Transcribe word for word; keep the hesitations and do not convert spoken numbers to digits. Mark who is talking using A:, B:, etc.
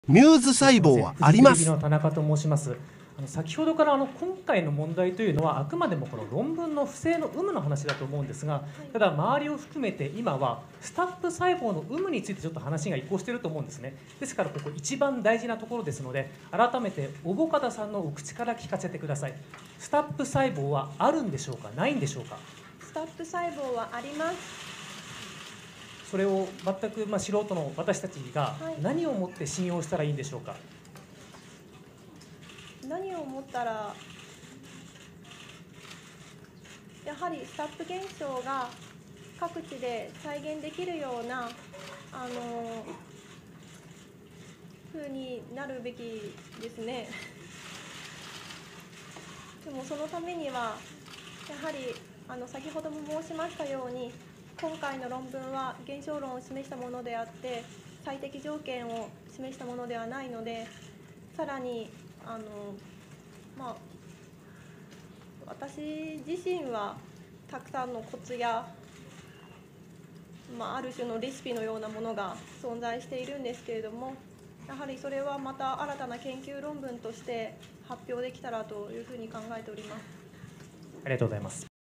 A: ミューズ細胞はあります。
B: フジテレビの田中と申します。あの先ほどからあの今回の問題というのはあくまでもこの論文の不正の有無の話だと思うんですが、ただ周りを含めて今はスタップ細胞の有無についてちょっと話が移行していると思うんですね。ですからここ一番大事なところですので、改めて小保方さんのお口から聞かせてください。スタップ細胞はあるんでしょうか、ないんでしょうか。
C: スタップ細胞はあります。
B: それを全くまあ素人の私たちが何をもって信用したらいいんでしょうか。
C: 何を思ったら、やはりスタップ現象が各地で再現できるようなあの風になるべきですね。でもそのためにはやはりあの先ほども申しましたように、今回の論文は現象論を示したものであって最適条件を示したものではないので、さらにあの、まあ、私自身はたくさんのコツや、まあ、ある種のレシピのようなものが存在しているんですけれども、やはりそれはまた新たな研究論文として発表できたらというふうに考えております。
B: ありがとうございます。